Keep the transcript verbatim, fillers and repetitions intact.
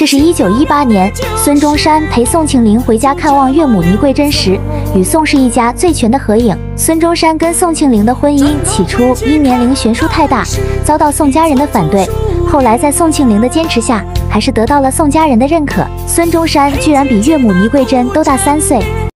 这是一九一八年，孙中山陪宋庆龄回家看望岳母倪桂珍时，与宋氏一家最全的合影。孙中山跟宋庆龄的婚姻起初因年龄悬殊太大，遭到宋家人的反对，后来在宋庆龄的坚持下，还是得到了宋家人的认可。孙中山居然比岳母倪桂珍都大三岁，